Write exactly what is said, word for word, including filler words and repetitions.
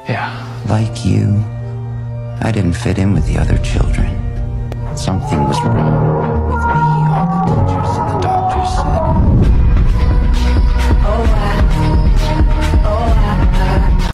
Yeah. Like you, I didn't fit in with the other children. Something was wrong.